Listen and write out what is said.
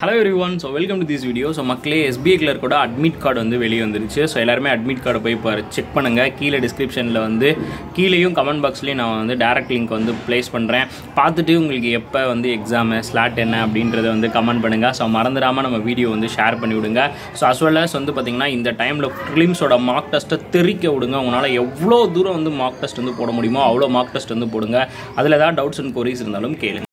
Hello everyone, so welcome to this video. So மக்களே SBI clerk ஓட admit card வந்து வெளிய வந்துருச்சு. So எல்லாரும் admit card போய் செக் பண்ணுங்க. கீழ descriptionல வந்து கீழேயும் கமெண்ட் பாக்ஸ்லயே நான் வந்து டைரக்ட் லிங்க் வந்து ப்ளேஸ் பண்றேன். பார்த்துட்டு உங்களுக்கு எப்ப வந்து எக்ஸாம் ஸ்லாட் என்ன அப்படின்றத வந்து கமெண்ட் பண்ணுங்க. So மறந்துடாம நம்ம வீடியோ வந்து ஷேர் பண்ணி விடுங்க. So as well as வந்து பாத்தீங்கன்னா இந்த டைம்ல prelims ஓட மார்க் டெஸ்ட்டை தெரிக்க விடுங்க. உங்களால எவ்வளவு தூரம் வந்து மார்க் டெஸ்ட் வந்து போட முடியுமோ அவ்வளவு மார்க் டெஸ்ட் வந்து போடுங்க. அதுல ஏதாவது டவுட்ஸ் அண்ட் queries இருந்தாலும் கேளுங்க.